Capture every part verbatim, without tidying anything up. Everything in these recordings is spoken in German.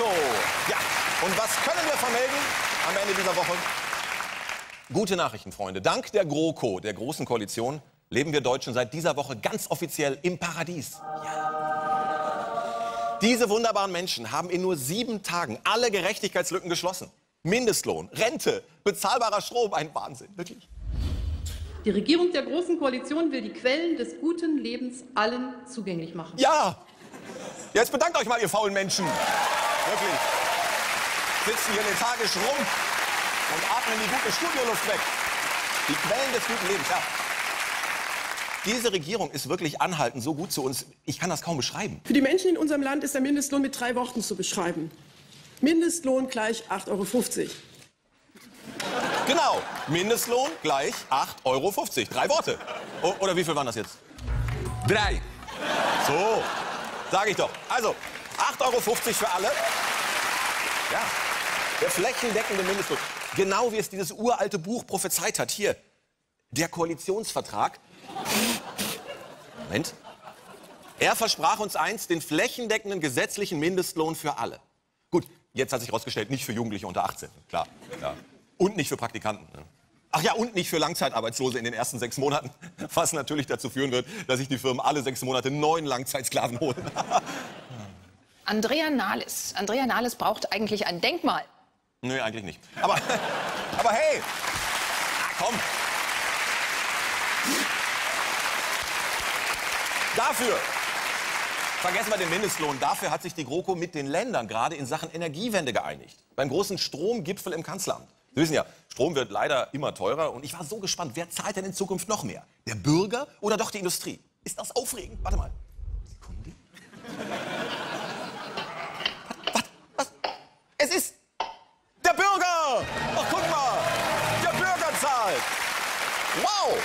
GroKo. Ja, und was können wir vermelden am Ende dieser Woche? Gute Nachrichten, Freunde. Dank der GroKo, der Großen Koalition, leben wir Deutschen seit dieser Woche ganz offiziell im Paradies. Ja. Diese wunderbaren Menschen haben in nur sieben Tagen alle Gerechtigkeitslücken geschlossen. Mindestlohn, Rente, bezahlbarer Strom, ein Wahnsinn, wirklich. Die Regierung der Großen Koalition will die Quellen des guten Lebens allen zugänglich machen. Ja! Jetzt bedankt euch mal, ihr faulen Menschen. Wirklich. Sitzen hier lethargisch rum und atmen die gute Studioluft weg. Die Quellen des guten Lebens, ja. Diese Regierung ist wirklich anhaltend so gut zu uns, ich kann das kaum beschreiben. Für die Menschen in unserem Land ist der Mindestlohn mit drei Worten zu beschreiben. Mindestlohn gleich acht Euro fünfzig. Genau, Mindestlohn gleich acht Euro fünfzig. Drei Worte. O oder wie viel waren das jetzt? Drei. So, sage ich doch. Also, acht Euro fünfzig für alle. Ja, der flächendeckende Mindestlohn. Genau wie es dieses uralte Buch prophezeit hat. Hier, der Koalitionsvertrag. Moment. Er versprach uns einst den flächendeckenden gesetzlichen Mindestlohn für alle. Gut, jetzt hat sich herausgestellt, nicht für Jugendliche unter achtzehn. Klar, klar. Und nicht für Praktikanten. Ne? Ach ja, und nicht für Langzeitarbeitslose in den ersten sechs Monaten. Was natürlich dazu führen wird, dass sich die Firmen alle sechs Monate neun Langzeitsklaven holen. Andrea Nahles. Andrea Nahles braucht eigentlich ein Denkmal. Nö, eigentlich nicht. Aber, aber hey, ah, komm. Dafür, vergessen wir den Mindestlohn, dafür hat sich die GroKo mit den Ländern gerade in Sachen Energiewende geeinigt. Beim großen Stromgipfel im Kanzleramt. Sie wissen ja, Strom wird leider immer teurer und ich war so gespannt, wer zahlt denn in Zukunft noch mehr? Der Bürger oder doch die Industrie? Ist das aufregend? Warte mal. Sekunde. Was? Was? Es ist der Bürger! Ach, guck mal! Der Bürger zahlt! Wow!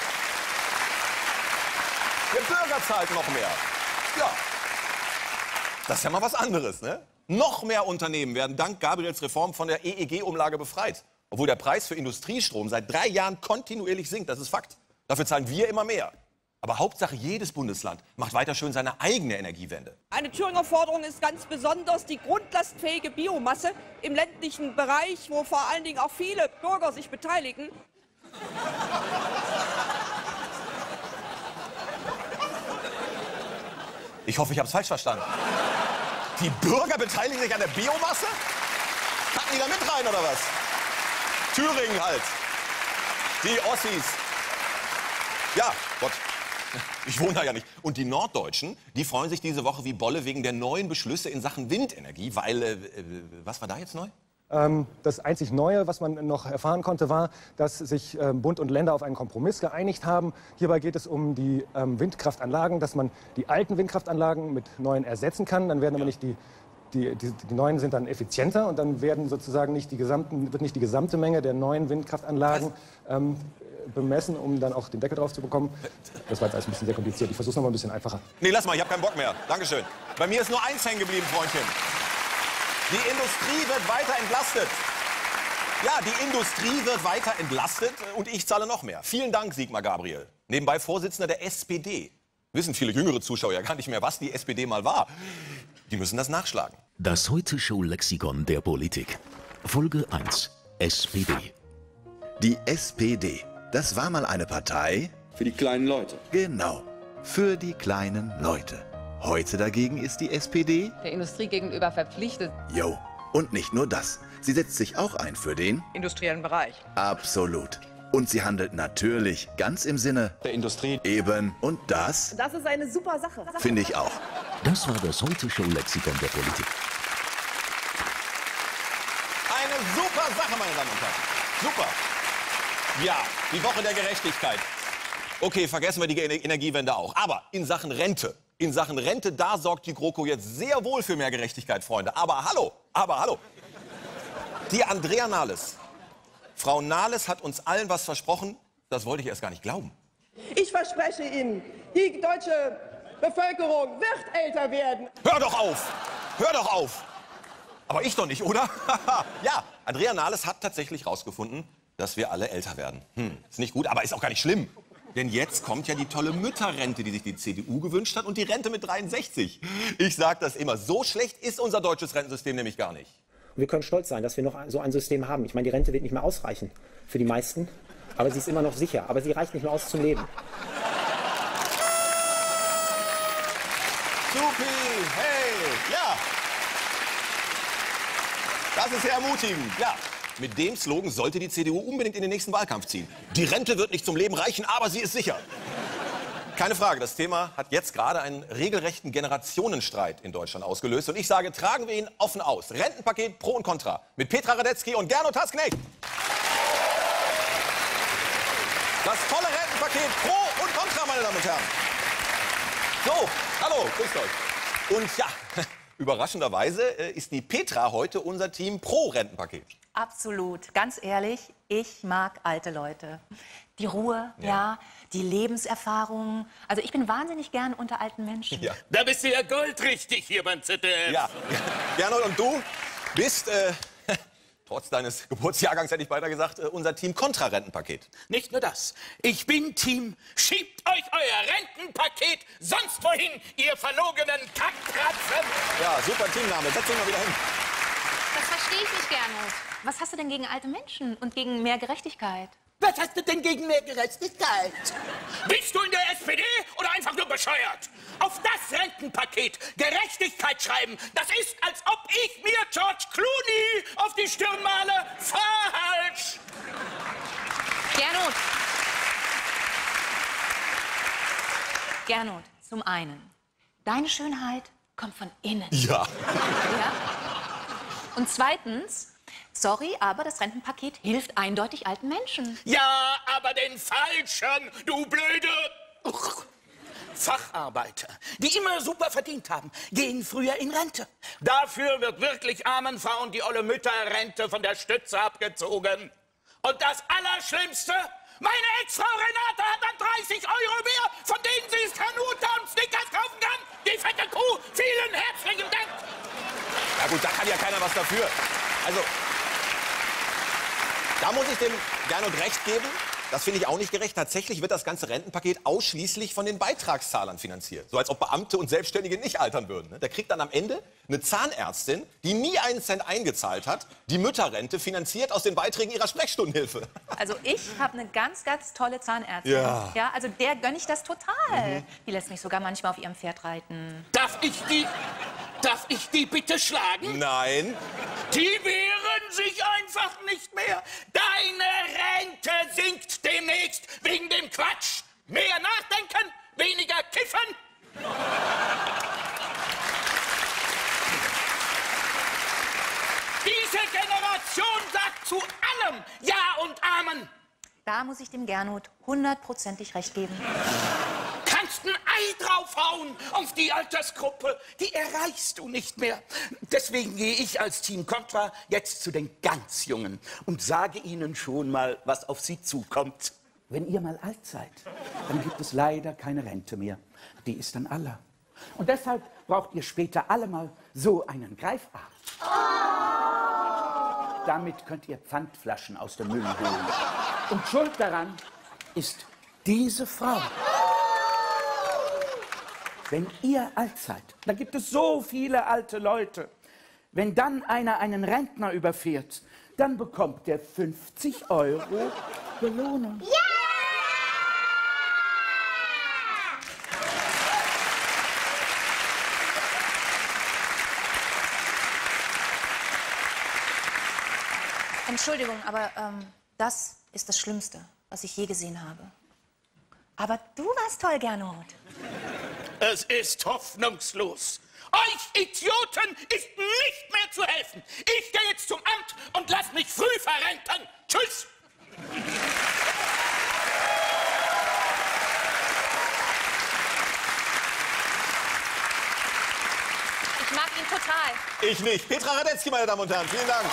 Der Bürger zahlt noch mehr. Ja. Das ist ja mal was anderes, ne? Noch mehr Unternehmen werden dank Gabriels Reform von der E E G-Umlage befreit. Obwohl der Preis für Industriestrom seit drei Jahren kontinuierlich sinkt. Das ist Fakt. Dafür zahlen wir immer mehr. Aber Hauptsache, jedes Bundesland macht weiter schön seine eigene Energiewende. Eine Thüringer Forderung ist ganz besonders die grundlastfähige Biomasse im ländlichen Bereich, wo vor allen Dingen auch viele Bürger sich beteiligen. Ich hoffe, ich habe es falsch verstanden. Die Bürger beteiligen sich an der Biomasse? Packen die da mit rein, oder was? Thüringen halt. Die Ossis. Ja, Gott. Ich wohne da ja nicht. Und die Norddeutschen, die freuen sich diese Woche wie Bolle wegen der neuen Beschlüsse in Sachen Windenergie, weil, äh, was war da jetzt neu? Ähm, das einzig Neue, was man noch erfahren konnte, war, dass sich ähm, Bund und Länder auf einen Kompromiss geeinigt haben. Hierbei geht es um die ähm, Windkraftanlagen, dass man die alten Windkraftanlagen mit neuen ersetzen kann. Dann werden aber nicht die, die, die, die neuen sind dann effizienter und dann werden sozusagen nicht die gesamten, wird nicht die gesamte Menge der neuen Windkraftanlagen ähm, bemessen, um dann auch den Deckel drauf zu bekommen. Das war jetzt alles ein bisschen sehr kompliziert. Ich versuche es noch mal ein bisschen einfacher. Nee, lass mal, ich habe keinen Bock mehr. Dankeschön. Bei mir ist nur eins hängen geblieben, Freundchen. Die Industrie wird weiter entlastet. Ja, die Industrie wird weiter entlastet und ich zahle noch mehr. Vielen Dank, Sigmar Gabriel. Nebenbei Vorsitzender der S P D. Wissen viele jüngere Zuschauer ja gar nicht mehr, was die S P D mal war. Die müssen das nachschlagen. Das Heute-Show-Lexikon der Politik. Folge eins. S P D. Die S P D, das war mal eine Partei... Für die kleinen Leute. Genau, für die kleinen Leute. Heute dagegen ist die S P D... der Industrie gegenüber verpflichtet. Jo, und nicht nur das. Sie setzt sich auch ein für den... industriellen Bereich. Absolut. Und sie handelt natürlich ganz im Sinne... der Industrie. Eben. Und das... Das ist eine super Sache. Finde ich auch. Das war das Heute-Show-Lexikon der Politik. Eine super Sache, meine Damen und Herren. Super. Ja, die Woche der Gerechtigkeit. Okay, vergessen wir die Energiewende auch. Aber in Sachen Rente, in Sachen Rente, da sorgt die GroKo jetzt sehr wohl für mehr Gerechtigkeit, Freunde. Aber hallo, aber hallo. Die Andrea Nahles. Frau Nahles hat uns allen was versprochen, das wollte ich erst gar nicht glauben. Ich verspreche Ihnen, die deutsche Bevölkerung wird älter werden. Hör doch auf! Hör doch auf! Aber ich doch nicht, oder? Ja, Andrea Nahles hat tatsächlich rausgefunden, dass wir alle älter werden. Hm, ist nicht gut, aber ist auch gar nicht schlimm. Denn jetzt kommt ja die tolle Mütterrente, die sich die C D U gewünscht hat, und die Rente mit dreiundsechzig. Ich sage das immer, so schlecht ist unser deutsches Rentensystem nämlich gar nicht. Wir können stolz sein, dass wir noch so ein System haben. Ich meine, die Rente wird nicht mehr ausreichen für die meisten, aber sie ist immer noch sicher. Aber sie reicht nicht mehr aus zum Leben. Supi, hey, ja. Das ist sehr ermutigend, ja. Mit dem Slogan sollte die C D U unbedingt in den nächsten Wahlkampf ziehen. Die Rente wird nicht zum Leben reichen, aber sie ist sicher. Keine Frage, das Thema hat jetzt gerade einen regelrechten Generationenstreit in Deutschland ausgelöst. Und ich sage, tragen wir ihn offen aus. Rentenpaket Pro und Contra mit Petra Radetzky und Gernot Hassknecht. Das tolle Rentenpaket Pro und Contra, meine Damen und Herren. So, hallo, grüßt euch. Und ja, überraschenderweise ist die Petra heute unser Team Pro Rentenpaket. Absolut. Ganz ehrlich, ich mag alte Leute. Die Ruhe, ja, ja die Lebenserfahrung. Also ich bin wahnsinnig gern unter alten Menschen. Ja. Da bist du ja goldrichtig hier beim Z D F. Ja, Gernot, und du bist, äh, trotz deines Geburtsjahrgangs hätte ich beinahe gesagt, äh, unser Team Kontra-Rentenpaket. Nicht nur das. Ich bin Team Schiebt euch euer Rentenpaket sonst wohin, ihr verlogenen Kackkratzen. Ja, super Teamname. Setz dich mal wieder hin. Das verstehe ich nicht, Gernot. Was hast du denn gegen alte Menschen und gegen mehr Gerechtigkeit? Was hast du denn gegen mehr Gerechtigkeit? Bist du in der S P D oder einfach nur bescheuert? Auf das Rentenpaket Gerechtigkeit schreiben, das ist, als ob ich mir George Clooney auf die Stirn male. Falsch! Gernot. Gernot, zum einen, deine Schönheit kommt von innen. Ja. Ja? Und zweitens, sorry, aber das Rentenpaket hilft eindeutig alten Menschen. Ja, aber den Falschen, du blöde Uch. Facharbeiter, die immer super verdient haben, gehen früher in Rente. Dafür wird wirklich armen Frauen die olle Mütterrente von der Stütze abgezogen. Und das Allerschlimmste, meine Ex-Frau Renate hat dann dreißig Euro mehr, von denen sie es Kanuta und Snickers kaufen kann. Die fette Kuh, vielen herzlichen Dank. Ja gut, da kann ja keiner was dafür. Also, da muss ich dem Gernot recht geben. Das finde ich auch nicht gerecht. Tatsächlich wird das ganze Rentenpaket ausschließlich von den Beitragszahlern finanziert. So als ob Beamte und Selbstständige nicht altern würden. Da kriegt dann am Ende eine Zahnärztin, die nie einen Cent eingezahlt hat, die Mütterrente finanziert aus den Beiträgen ihrer Sprechstundenhilfe. Also ich habe eine ganz, ganz tolle Zahnärztin. Ja. Ja, also der gönne ich das total. Mhm. Die lässt mich sogar manchmal auf ihrem Pferd reiten. Darf ich die... Darf ich die bitte schlagen? Nein. Die wehren sich einfach nicht mehr. Deine Rente sinkt demnächst wegen dem Quatsch. Mehr nachdenken, weniger kiffen. Diese Generation sagt zu allem Ja und Amen. Da muss ich dem Gernot hundertprozentig recht geben. Kannst ein Ei draufhauen auf die Altersgruppe. Die erreichst du nicht mehr. Deswegen gehe ich als Team Contra jetzt zu den ganz Jungen und sage ihnen schon mal, was auf sie zukommt. Wenn ihr mal alt seid, dann gibt es leider keine Rente mehr. Die ist dann aller. Und deshalb braucht ihr später alle mal so einen Greifarm. Damit könnt ihr Pfandflaschen aus dem Müll holen. Und schuld daran ist diese Frau. Wenn ihr alt seid, dann gibt es so viele alte Leute. Wenn dann einer einen Rentner überfährt, dann bekommt der fünfzig Euro Belohnung. Ja! Entschuldigung, aber ähm, das ist das Schlimmste, was ich je gesehen habe. Aber du warst toll, Gernot. Es ist hoffnungslos. Euch Idioten ist nicht mehr zu helfen. Ich gehe jetzt zum Amt und lass mich früh verrenten. Tschüss. Ich mag ihn total. Ich nicht. Petra Radetzky, meine Damen und Herren. Vielen Dank.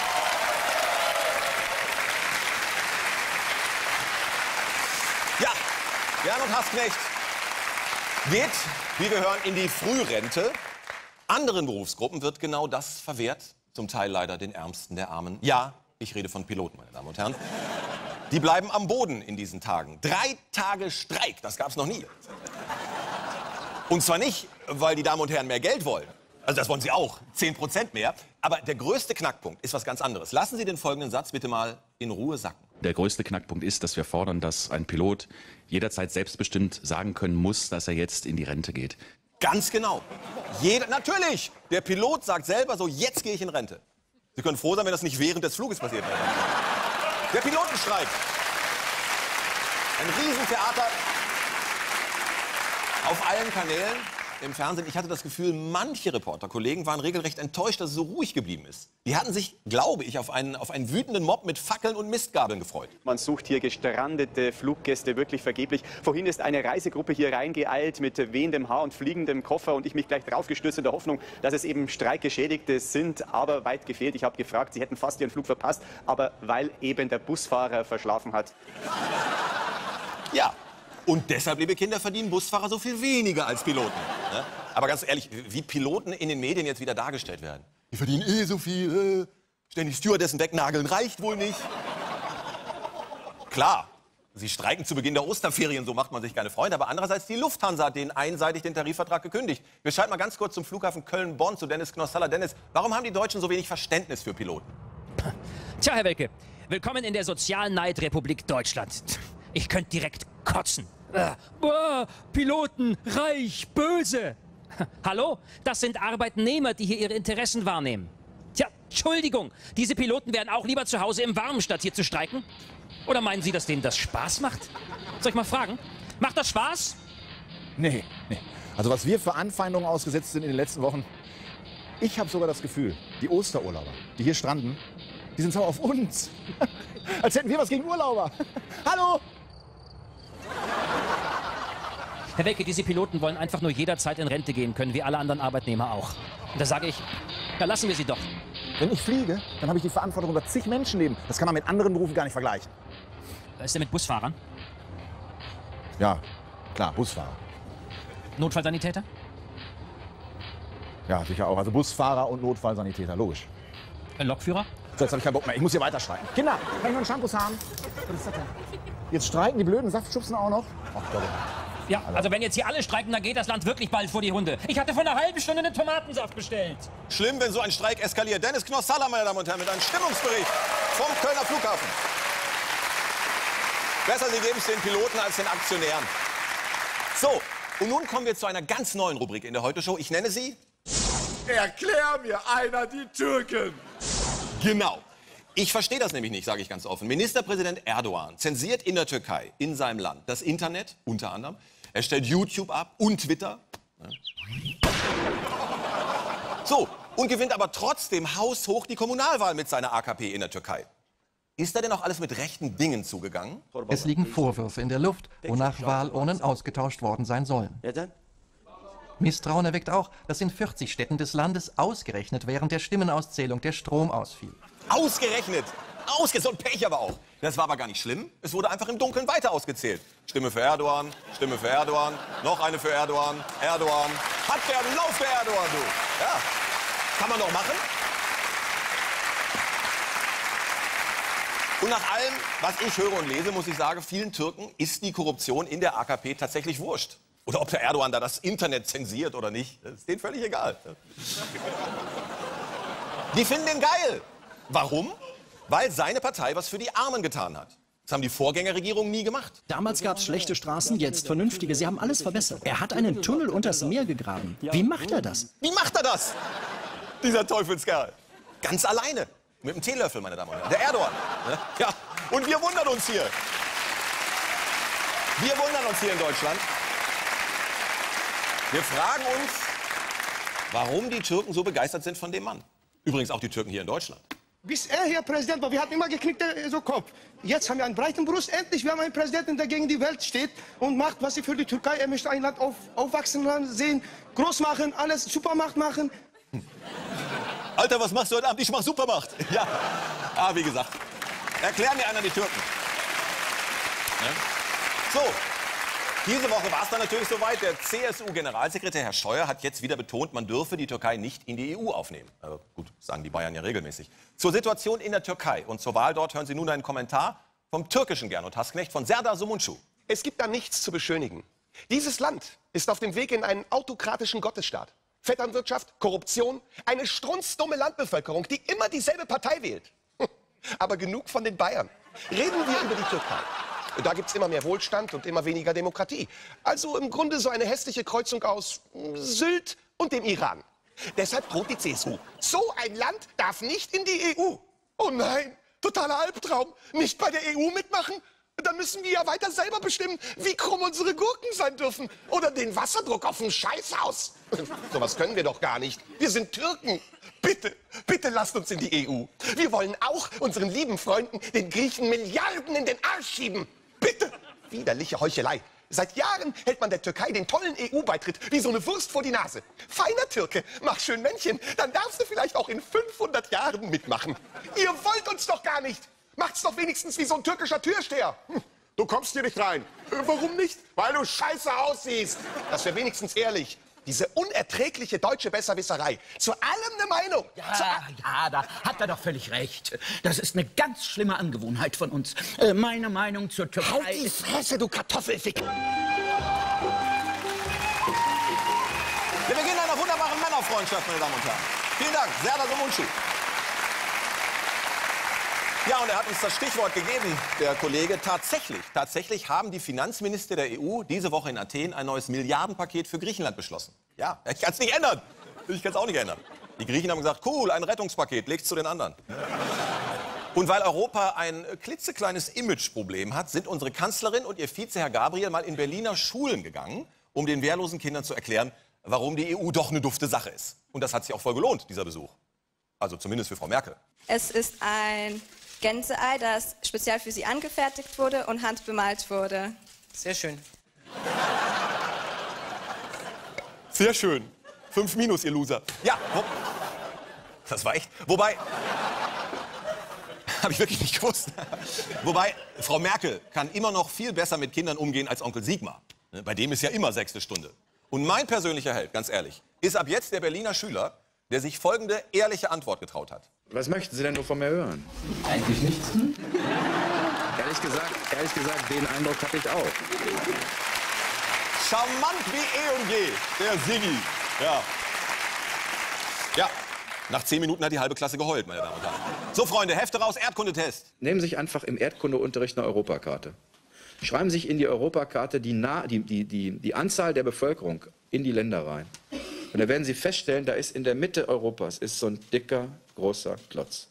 Ja, Gernot Hassknecht geht, wie wir hören, in die Frührente. Anderen Berufsgruppen wird genau das verwehrt. Zum Teil leider den Ärmsten der Armen. Ja, ich rede von Piloten, meine Damen und Herren. Die bleiben am Boden in diesen Tagen. Drei Tage Streik, das gab es noch nie. Und zwar nicht, weil die Damen und Herren mehr Geld wollen. Also das wollen sie auch, zehn Prozent mehr. Aber der größte Knackpunkt ist was ganz anderes. Lassen Sie den folgenden Satz bitte mal in Ruhe sacken. Der größte Knackpunkt ist, dass wir fordern, dass ein Pilot jederzeit selbstbestimmt sagen können muss, dass er jetzt in die Rente geht. Ganz genau. Jeder, natürlich, der Pilot sagt selber so, jetzt gehe ich in Rente. Sie können froh sein, wenn das nicht während des Fluges passiert. Der Pilotenstreik. Ein Riesentheater auf allen Kanälen. Im Fernsehen. Ich hatte das Gefühl, manche Reporterkollegen waren regelrecht enttäuscht, dass es so ruhig geblieben ist. Die hatten sich, glaube ich, auf einen, auf einen wütenden Mob mit Fackeln und Mistgabeln gefreut. Man sucht hier gestrandete Fluggäste wirklich vergeblich. Vorhin ist eine Reisegruppe hier reingeeilt mit wehendem Haar und fliegendem Koffer und ich mich gleich draufgestürzt in der Hoffnung, dass es eben Streikgeschädigte sind, aber weit gefehlt. Ich habe gefragt, sie hätten fast ihren Flug verpasst, aber weil eben der Busfahrer verschlafen hat. Ja. Und deshalb, liebe Kinder, verdienen Busfahrer so viel weniger als Piloten. Ne? Aber ganz ehrlich, wie Piloten in den Medien jetzt wieder dargestellt werden. Die verdienen eh so viel, äh, ständig Stewardessen wegnageln reicht wohl nicht. Klar, sie streiken zu Beginn der Osterferien, so macht man sich keine Freunde. Aber andererseits, die Lufthansa hat denen einseitig den Tarifvertrag gekündigt. Wir schalten mal ganz kurz zum Flughafen Köln-Bonn zu Dennis Knossalla. Dennis, warum haben die Deutschen so wenig Verständnis für Piloten? Tja, Herr Welke, willkommen in der Sozialneidrepublik Deutschland. Ich könnte direkt kotzen. Äh, boah, Piloten, reich, böse. Hallo? Das sind Arbeitnehmer, die hier ihre Interessen wahrnehmen. Tja, Entschuldigung, diese Piloten wären auch lieber zu Hause im Warmen, statt hier zu streiken? Oder meinen Sie, dass denen das Spaß macht? Soll ich mal fragen? Macht das Spaß? Nee, nee. Also was wir für Anfeindungen ausgesetzt sind in den letzten Wochen, ich habe sogar das Gefühl, die Osterurlauber, die hier stranden, die sind sauer auf uns. Als hätten wir was gegen Urlauber. Hallo? Herr Welke, diese Piloten wollen einfach nur jederzeit in Rente gehen können, wie alle anderen Arbeitnehmer auch. Und da sage ich, ja, lassen wir sie doch. Wenn ich fliege, dann habe ich die Verantwortung über zig Menschenleben. Das kann man mit anderen Berufen gar nicht vergleichen. Was ist denn mit Busfahrern? Ja, klar, Busfahrer. Notfallsanitäter? Ja, sicher auch. Also Busfahrer und Notfallsanitäter, logisch. Lokführer? So, jetzt habe ich keinen Bock mehr. Ich muss hier weiter streiken. Kinder, kann ich noch einen Shampoo haben? Was ist das denn? Jetzt streiken die blöden Saftschubsen auch noch? Ach, Gott. Ja, also wenn jetzt hier alle streiken, dann geht das Land wirklich bald vor die Hunde. Ich hatte vor einer halben Stunde einen Tomatensaft bestellt. Schlimm, wenn so ein Streik eskaliert. Dennis Knossalla, meine Damen und Herren, mit einem Stimmungsbericht vom Kölner Flughafen. Besser, Sie geben es den Piloten als den Aktionären. So, und nun kommen wir zu einer ganz neuen Rubrik in der Heute-Show. Ich nenne sie... Erklär mir einer die Türken. Genau. Ich verstehe das nämlich nicht, sage ich ganz offen. Ministerpräsident Erdogan zensiert in der Türkei, in seinem Land, das Internet, unter anderem. Er stellt YouTube ab und Twitter. So, und gewinnt aber trotzdem haushoch die Kommunalwahl mit seiner A K P in der Türkei. Ist da denn auch alles mit rechten Dingen zugegangen? Es liegen Vorwürfe in der Luft, wonach Wahlurnen ausgetauscht worden sein sollen. Misstrauen erweckt auch, dass in vierzig Städten des Landes ausgerechnet während der Stimmenauszählung der Strom ausfiel. Ausgerechnet! Ausge so ein Pech aber auch. Das war aber gar nicht schlimm. Es wurde einfach im Dunkeln weiter ausgezählt. Stimme für Erdogan, Stimme für Erdogan, noch eine für Erdogan, Erdogan. Hat der Lauf für Erdogan, du. Ja, kann man doch machen. Und nach allem, was ich höre und lese, muss ich sagen, vielen Türken ist die Korruption in der A K P tatsächlich wurscht. Oder ob der Erdogan da das Internet zensiert oder nicht, das ist denen völlig egal. Die finden den geil. Warum? Weil seine Partei was für die Armen getan hat. Das haben die Vorgängerregierungen nie gemacht. Damals gab es schlechte Straßen, jetzt vernünftige. Sie haben alles verbessert. Er hat einen Tunnel unters Meer gegraben. Wie macht er das? Wie macht er das? Dieser Teufelskerl. Ganz alleine. Mit einem Teelöffel, meine Damen und Herren. Der Erdogan. Ja. Und wir wundern uns hier. Wir wundern uns hier in Deutschland. Wir fragen uns, warum die Türken so begeistert sind von dem Mann. Übrigens auch die Türken hier in Deutschland. Bis er hier Präsident war, wir hatten immer geknickte so Kopf. Jetzt haben wir einen breiten Brust. Endlich, wir haben einen Präsidenten, der gegen die Welt steht und macht, was er für die Türkei. Er möchte ein Land auf, aufwachsen sehen, groß machen, alles Supermacht machen. Hm. Alter, was machst du heute Abend? Ich mach Supermacht. Ja, ah, wie gesagt. Erklär mir einer die Türken. Ja? So. Diese Woche war es dann natürlich soweit. Der C S U-Generalsekretär Herr Scheuer hat jetzt wieder betont, man dürfe die Türkei nicht in die E U aufnehmen. Also gut, sagen die Bayern ja regelmäßig. Zur Situation in der Türkei und zur Wahl dort hören Sie nun einen Kommentar vom türkischen Gernot Hassknecht, von Serdar Somuncu. Es gibt da nichts zu beschönigen. Dieses Land ist auf dem Weg in einen autokratischen Gottesstaat. Vetternwirtschaft, Korruption, eine strunzdumme Landbevölkerung, die immer dieselbe Partei wählt. Aber genug von den Bayern. Reden wir über die Türkei. Da gibt es immer mehr Wohlstand und immer weniger Demokratie. Also im Grunde so eine hässliche Kreuzung aus Sylt und dem Iran. Deshalb droht die C S U. So ein Land darf nicht in die E U. Oh nein, totaler Albtraum. Nicht bei der E U mitmachen? Dann müssen wir ja weiter selber bestimmen, wie krumm unsere Gurken sein dürfen. Oder den Wasserdruck auf dem Scheißhaus. Sowas können wir doch gar nicht. Wir sind Türken. Bitte, bitte lasst uns in die E U. Wir wollen auch unseren lieben Freunden, den Griechen, Milliarden in den Arsch schieben. Bitte. Widerliche Heuchelei. Seit Jahren hält man der Türkei den tollen E U-Beitritt wie so eine Wurst vor die Nase. Feiner Türke, mach schön Männchen, dann darfst du vielleicht auch in fünfhundert Jahren mitmachen. Ihr wollt uns doch gar nicht. Macht's doch wenigstens wie so ein türkischer Türsteher. Hm, du kommst hier nicht rein. Äh, warum nicht? Weil du scheiße aussiehst. Das wäre wenigstens ehrlich. Diese unerträgliche deutsche Besserwisserei. Zu allem eine Meinung. Ja, ja, da hat er doch völlig recht. Das ist eine ganz schlimme Angewohnheit von uns. Äh, meine Meinung zur Türkei... Halt die Fresse, du Kartoffelfick! Wir beginnen einer wunderbaren Männerfreundschaft, meine Damen und Herren. Vielen Dank, Serdar Somuncu. Ja, und er hat uns das Stichwort gegeben, der Kollege. Tatsächlich, tatsächlich haben die Finanzminister der E U diese Woche in Athen ein neues Milliardenpaket für Griechenland beschlossen. Ja, ich kann es nicht ändern. Ich kann es auch nicht ändern. Die Griechen haben gesagt, cool, ein Rettungspaket, legt's zu den anderen. Und weil Europa ein klitzekleines Imageproblem hat, sind unsere Kanzlerin und ihr Vize, Herr Gabriel, mal in Berliner Schulen gegangen, um den wehrlosen Kindern zu erklären, warum die E U doch eine dufte Sache ist. Und das hat sich auch voll gelohnt, dieser Besuch. Also zumindest für Frau Merkel. Es ist ein Gänseei, das speziell für Sie angefertigt wurde und handbemalt wurde. Sehr schön. Sehr schön. Fünf Minus, ihr Loser. Ja, wo, das war echt. Wobei, habe ich wirklich nicht gewusst. Wobei, Frau Merkel kann immer noch viel besser mit Kindern umgehen als Onkel Sigmar. Bei dem ist ja immer sechste Stunde. Und mein persönlicher Held, ganz ehrlich, ist ab jetzt der Berliner Schüler, der sich folgende ehrliche Antwort getraut hat. Was möchten Sie denn nur von mir hören? Eigentlich nichts. Ehrlich gesagt, ehrlich gesagt, den Eindruck habe ich auch. Charmant wie eh und je, der Siggi. Ja. Ja, nach zehn Minuten hat die halbe Klasse geheult, meine Damen und Herren. So, Freunde, Hefte raus, Erdkundetest. Nehmen Sie sich einfach im Erdkundeunterricht eine Europakarte. Schreiben Sie sich in die Europakarte die, Na die, die, die, die Anzahl der Bevölkerung in die Länder rein. Und da werden Sie feststellen, da ist in der Mitte Europas ist so ein dicker, großer Klotz.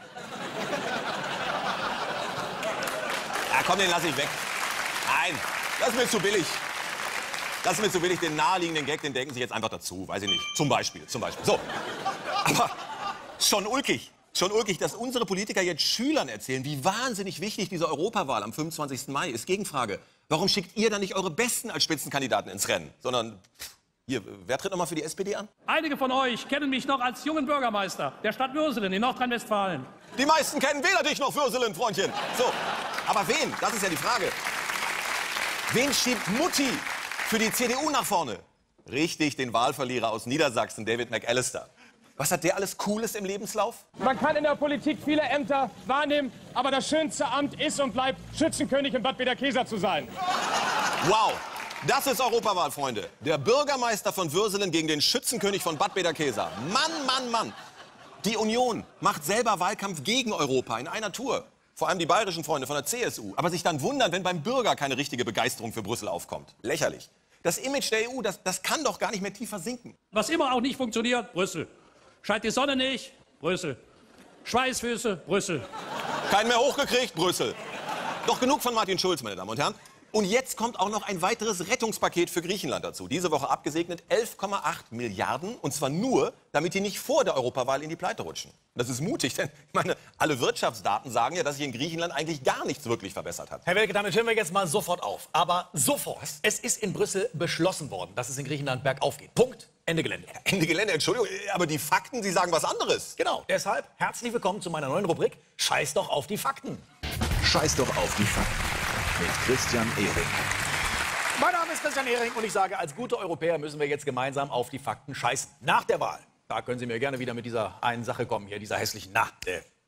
Ja, komm, den lasse ich weg. Nein, das ist mir zu billig. Das ist mir zu billig. Den naheliegenden Gag, den denken Sie jetzt einfach dazu. Weiß ich nicht. Zum Beispiel, zum Beispiel. So. Aber schon ulkig. Schon ulkig, dass unsere Politiker jetzt Schülern erzählen, wie wahnsinnig wichtig diese Europawahl am fünfundzwanzigsten Mai ist. Gegenfrage. Warum schickt ihr dann nicht eure Besten als Spitzenkandidaten ins Rennen? Sondern... Hier, wer tritt noch mal für die S P D an? Einige von euch kennen mich noch als jungen Bürgermeister der Stadt Würselen in Nordrhein-Westfalen. Die meisten kennen weder dich noch Würselen, Freundchen. So, aber wen? Das ist ja die Frage. Wen schiebt Mutti für die C D U nach vorne? Richtig, den Wahlverlierer aus Niedersachsen, David McAllister. Was hat der alles Cooles im Lebenslauf? Man kann in der Politik viele Ämter wahrnehmen, aber das schönste Amt ist und bleibt, Schützenkönig in Bad Bederkesa zu sein. Wow. Das ist Europawahl, Freunde. Der Bürgermeister von Würselen gegen den Schützenkönig von Bad Bederkesa. Mann, Mann, Mann. Die Union macht selber Wahlkampf gegen Europa in einer Tour. Vor allem die bayerischen Freunde von der C S U. Aber sich dann wundern, wenn beim Bürger keine richtige Begeisterung für Brüssel aufkommt. Lächerlich. Das Image der E U, das, das kann doch gar nicht mehr tiefer sinken. Was immer auch nicht funktioniert, Brüssel. Scheint die Sonne nicht, Brüssel. Schweißfüße, Brüssel. Keinen mehr hochgekriegt, Brüssel. Doch genug von Martin Schulz, meine Damen und Herren. Und jetzt kommt auch noch ein weiteres Rettungspaket für Griechenland dazu. Diese Woche abgesegnet elf Komma acht Milliarden. Und zwar nur, damit die nicht vor der Europawahl in die Pleite rutschen. Das ist mutig, denn ich meine, alle Wirtschaftsdaten sagen ja, dass sich in Griechenland eigentlich gar nichts wirklich verbessert hat. Herr Welke, damit hören wir jetzt mal sofort auf. Aber sofort. Es ist in Brüssel beschlossen worden, dass es in Griechenland bergauf geht. Punkt. Ende Gelände. Ende Gelände, Entschuldigung, aber die Fakten, Sie sagen was anderes. Genau. Deshalb herzlich willkommen zu meiner neuen Rubrik Scheiß doch auf die Fakten. Scheiß doch auf die Fakten. Mit Christian Ehring. Mein Name ist Christian Ehring und ich sage, als gute Europäer müssen wir jetzt gemeinsam auf die Fakten scheißen. Nach der Wahl, da können Sie mir gerne wieder mit dieser einen Sache kommen hier, dieser hässlichen Na. Äh,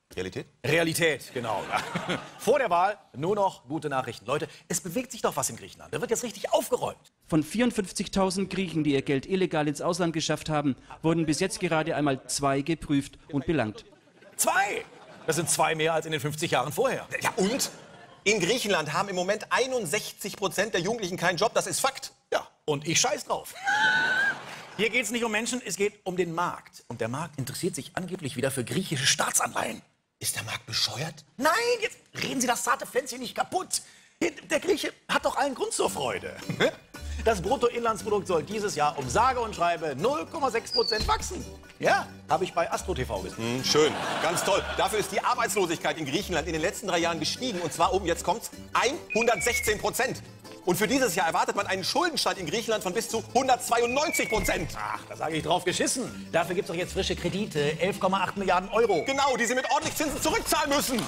Realität? Realität, genau. Vor der Wahl nur noch gute Nachrichten. Leute, es bewegt sich doch was in Griechenland. Da wird jetzt richtig aufgeräumt. Von vierundfünfzigtausend Griechen, die ihr Geld illegal ins Ausland geschafft haben, wurden bis jetzt gerade einmal zwei geprüft und belangt. Zwei! Das sind zwei mehr als in den fünfzig Jahren vorher. Ja, und? In Griechenland haben im Moment einundsechzig Prozent der Jugendlichen keinen Job. Das ist Fakt. Ja, und ich scheiß drauf. Hier geht es nicht um Menschen, es geht um den Markt. Und der Markt interessiert sich angeblich wieder für griechische Staatsanleihen. Ist der Markt bescheuert? Nein, jetzt reden Sie das zarte Pflänzchen nicht kaputt. Der Grieche hat doch allen Grund zur Freude. Das Bruttoinlandsprodukt soll dieses Jahr um sage und schreibe null Komma sechs Prozent wachsen. Ja, habe ich bei Astro T V gesehen. Hm, schön, ganz toll. Dafür ist die Arbeitslosigkeit in Griechenland in den letzten drei Jahren gestiegen. Und zwar um, jetzt kommt's, hundertsechzehn Prozent. Und für dieses Jahr erwartet man einen Schuldenstand in Griechenland von bis zu hundertzweiundneunzig Prozent. Ach, da sage ich drauf geschissen. Dafür gibt es doch jetzt frische Kredite, elf Komma acht Milliarden Euro. Genau, die sie mit ordentlich Zinsen zurückzahlen müssen.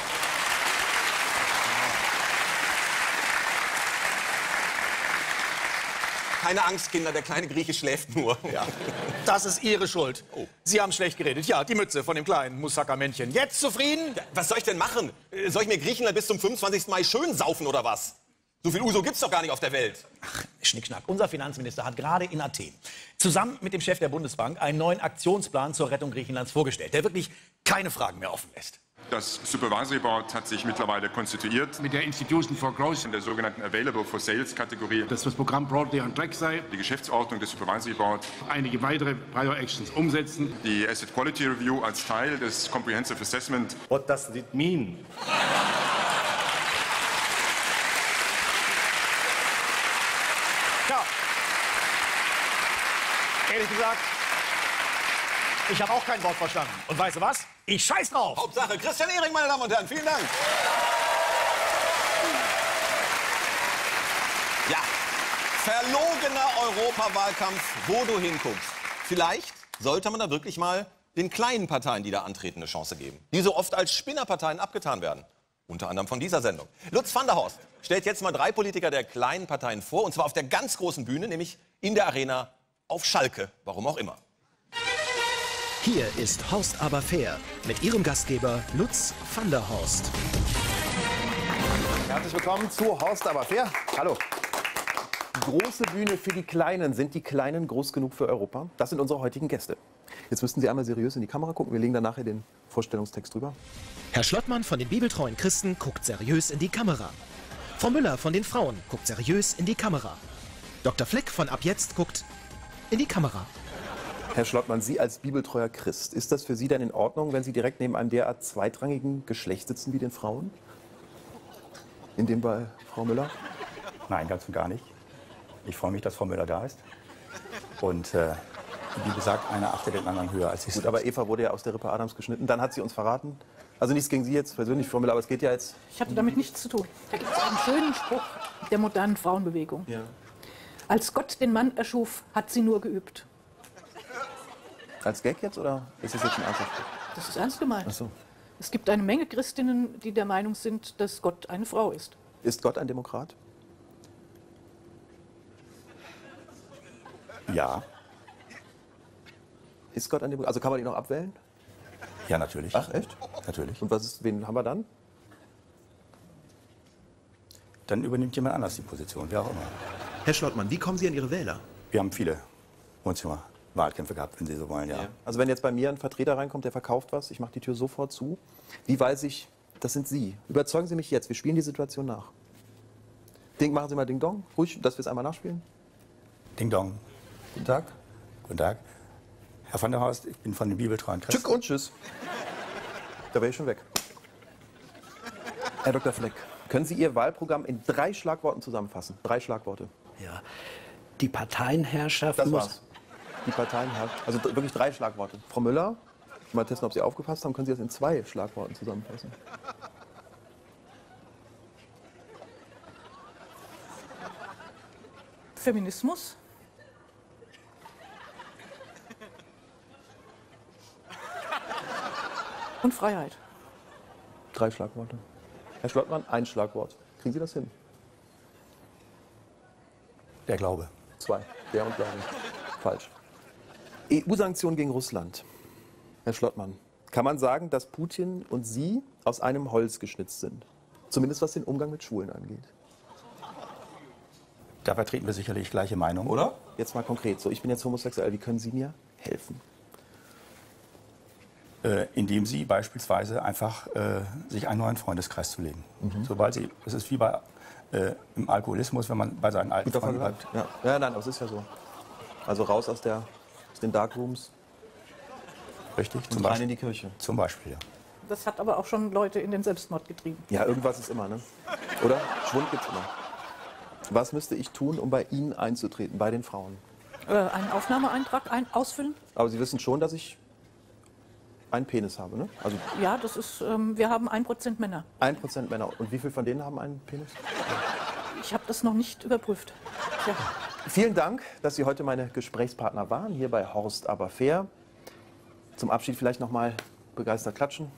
Keine Angst, Kinder, der kleine Grieche schläft nur. Ja. Das ist Ihre Schuld. Oh. Sie haben schlecht geredet. Ja, die Mütze von dem kleinen Moussaka-Männchen. Jetzt zufrieden? Ja, was soll ich denn machen? Soll ich mir Griechenland bis zum fünfundzwanzigsten Mai schön saufen oder was? So viel Uso gibt's doch gar nicht auf der Welt. Ach, Schnickschnack. Unser Finanzminister hat gerade in Athen zusammen mit dem Chef der Bundesbank einen neuen Aktionsplan zur Rettung Griechenlands vorgestellt, der wirklich keine Fragen mehr offen lässt. Das Supervisory Board hat sich mittlerweile konstituiert. Mit der Institution for Growth in der sogenannten Available for Sales Kategorie. Dass das Programm broadly on track sei. Die Geschäftsordnung des Supervisory Board. Einige weitere Prior Actions umsetzen. Die Asset Quality Review als Teil des Comprehensive Assessment. What does it mean? Ja. Ehrlich gesagt, ich habe auch kein Wort verstanden. Und weißt du was? Ich scheiß drauf. Hauptsache Christian Ehring, meine Damen und Herren. Vielen Dank. Ja, verlogener Europawahlkampf, wo du hinguckst. Vielleicht sollte man da wirklich mal den kleinen Parteien, die da antreten, eine Chance geben. Die so oft als Spinnerparteien abgetan werden. Unter anderem von dieser Sendung. Lutz van der Horst stellt jetzt mal drei Politiker der kleinen Parteien vor. Und zwar auf der ganz großen Bühne, nämlich in der Arena auf Schalke. Warum auch immer. Hier ist Horst aber fair mit ihrem Gastgeber Lutz van der Horst. Herzlich willkommen zu Horst aber fair. Hallo. Große Bühne für die Kleinen. Sind die Kleinen groß genug für Europa? Das sind unsere heutigen Gäste. Jetzt müssten Sie einmal seriös in die Kamera gucken. Wir legen dann nachher den Vorstellungstext drüber. Herr Schlottmann von den bibeltreuen Christen guckt seriös in die Kamera. Frau Müller von den Frauen guckt seriös in die Kamera. Doktor Fleck von Ab jetzt guckt in die Kamera. Herr Schlottmann, Sie als bibeltreuer Christ, ist das für Sie dann in Ordnung, wenn Sie direkt neben einem derart zweitrangigen Geschlecht sitzen wie den Frauen? In dem bei Frau Müller? Nein, ganz und gar nicht. Ich freue mich, dass Frau Müller da ist. Und äh, wie gesagt, einer achtet den anderen höher als ich. Gut, aber Eva wurde ja aus der Rippe Adams geschnitten. Dann hat sie uns verraten. Also nichts gegen Sie jetzt persönlich, Frau Müller, aber es geht ja jetzt... Ich hatte damit nichts zu tun. Da gibt es einen schönen Spruch der modernen Frauenbewegung. Ja. Als Gott den Mann erschuf, hat sie nur geübt. Als Gag jetzt oder ist das jetzt ein ernster Spruch? Das ist ernst gemeint. Ach so. Es gibt eine Menge Christinnen, die der Meinung sind, dass Gott eine Frau ist. Ist Gott ein Demokrat? Ja. Ist Gott ein Demokrat? Also kann man ihn auch abwählen? Ja, natürlich. Ach, echt? Natürlich. Und was ist, wen haben wir dann? Dann übernimmt jemand anders die Position, wer auch immer. Herr Schlottmann, wie kommen Sie an Ihre Wähler? Wir haben viele Wohnzimmer-Wahlkämpfe gehabt, wenn Sie so wollen, ja. Ja. Also wenn jetzt bei mir ein Vertreter reinkommt, der verkauft was, ich mache die Tür sofort zu. Wie weiß ich, das sind Sie? Überzeugen Sie mich jetzt, wir spielen die Situation nach. Ding, machen Sie mal Ding Dong, ruhig, dass wir es einmal nachspielen. Ding Dong. Guten Tag. Guten Tag. Herr van der Horst, ich bin von den bibeltreuen Christen. Tschück und tschüss. Da wäre ich schon weg. Herr Doktor Fleck, können Sie Ihr Wahlprogramm in drei Schlagworten zusammenfassen? Drei Schlagworte. Ja. Die Parteienherrschaft Das muss... war's. Die Parteienherrschaft. Also wirklich drei Schlagworte. Frau Müller, mal testen, ob Sie aufgepasst haben, können Sie das in zwei Schlagworten zusammenfassen? Feminismus. Und Freiheit. Drei Schlagworte. Herr Schlottmann, ein Schlagwort. Kriegen Sie das hin? Der Glaube. Zwei. Der und Glaube. Falsch. E U-Sanktionen gegen Russland. Herr Schlottmann, Kann man sagen, dass Putin und Sie aus einem Holz geschnitzt sind? Zumindest was den Umgang mit Schwulen angeht. Da vertreten wir sicherlich gleiche Meinung, oder? Jetzt mal konkret. So, ich bin jetzt homosexuell. Wie können Sie mir helfen? Äh, indem Sie beispielsweise einfach äh, sich einen neuen Freundeskreis zu legen. Mhm. Sobald Sie, das ist wie bei, äh, im Alkoholismus, wenn man bei seinen alten Freunden bleibt. Ja. ja, nein, aber es ist ja so. Also raus aus, der, aus den Darkrooms. Richtig, zum Beispiel. Rein in die Kirche. Zum Beispiel, ja. Das hat aber auch schon Leute in den Selbstmord getrieben. Ja, irgendwas ist immer, ne? Oder? Schwund gibt's immer. Was müsste ich tun, um bei Ihnen einzutreten, bei den Frauen? Äh, einen Aufnahmeeintrag ein ausfüllen? Aber Sie wissen schon, dass ich einen Penis habe, ne? Also ja, das ist, ähm, wir haben ein Prozent Männer. ein Prozent Männer. Und wie viele von denen haben einen Penis? Ich habe das noch nicht überprüft. Tja. Vielen Dank, dass Sie heute meine Gesprächspartner waren, hier bei Horst aber fair. Zum Abschied vielleicht noch mal begeistert klatschen.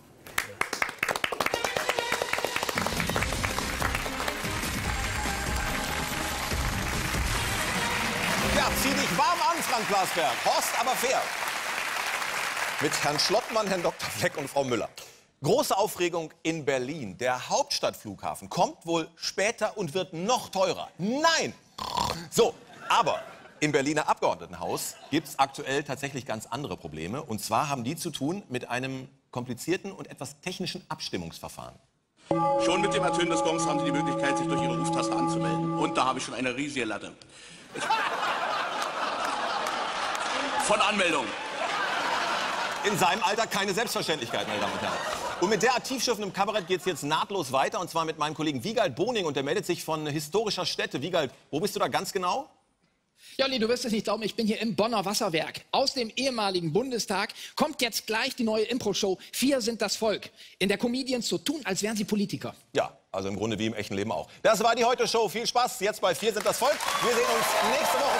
Ja, zieh dich warm an, Frank Blasberg. Horst aber fair. Mit Herrn Schlottmann, Herrn Doktor Fleck und Frau Müller. Große Aufregung in Berlin. Der Hauptstadtflughafen kommt wohl später und wird noch teurer. Nein! So, aber im Berliner Abgeordnetenhaus gibt es aktuell tatsächlich ganz andere Probleme. Und zwar haben die zu tun mit einem komplizierten und etwas technischen Abstimmungsverfahren. Schon mit dem Ertönen des Gongs haben Sie die Möglichkeit, sich durch Ihre Ruftaste anzumelden. Und da habe ich schon eine riesige Latte. Ich Von Anmeldung. In seinem Alter keine Selbstverständlichkeit, meine Damen und Herren. Und mit derart tiefschiffendem Kabarett geht es jetzt nahtlos weiter. Und zwar mit meinem Kollegen Wiegald Boning. Und der meldet sich von historischer Stätte. Wiegald, wo bist du da ganz genau? Ja, Olli, du wirst es nicht glauben, ich bin hier im Bonner Wasserwerk. Aus dem ehemaligen Bundestag kommt jetzt gleich die neue Impro-Show Vier sind das Volk. In der Comedians so tun, als wären sie Politiker. Ja, also im Grunde wie im echten Leben auch. Das war die Heute-Show. Viel Spaß jetzt bei Vier sind das Volk. Wir sehen uns nächste Woche.